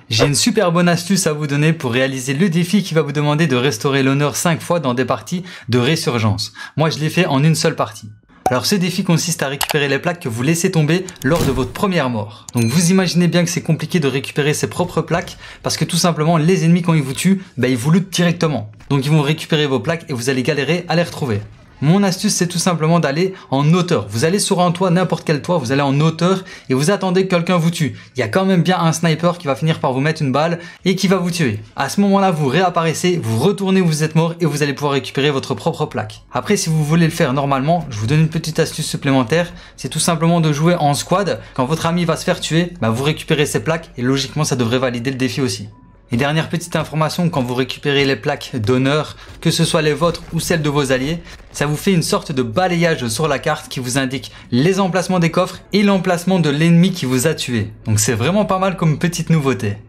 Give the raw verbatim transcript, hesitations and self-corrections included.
J'ai une super bonne astuce à vous donner pour réaliser le défi qui va vous demander de restaurer l'honneur cinq fois dans des parties de résurgence. Moi, je l'ai fait en une seule partie. Alors ce défi consiste à récupérer les plaques que vous laissez tomber lors de votre première mort. Donc vous imaginez bien que c'est compliqué de récupérer ses propres plaques parce que tout simplement les ennemis quand ils vous tuent, ben, ils vous lootent directement. Donc ils vont récupérer vos plaques et vous allez galérer à les retrouver. Mon astuce, c'est tout simplement d'aller en hauteur. Vous allez sur un toit, n'importe quel toit, vous allez en hauteur et vous attendez que quelqu'un vous tue. Il y a quand même bien un sniper qui va finir par vous mettre une balle et qui va vous tuer. À ce moment-là, vous réapparaissez, vous retournez où vous êtes mort et vous allez pouvoir récupérer votre propre plaque. Après, si vous voulez le faire normalement, je vous donne une petite astuce supplémentaire. C'est tout simplement de jouer en squad. Quand votre ami va se faire tuer, bah vous récupérez ses plaques et logiquement, ça devrait valider le défi aussi. Et dernière petite information, quand vous récupérez les plaques d'honneur, que ce soit les vôtres ou celles de vos alliés, ça vous fait une sorte de balayage sur la carte qui vous indique les emplacements des coffres et l'emplacement de l'ennemi qui vous a tué. Donc c'est vraiment pas mal comme petite nouveauté.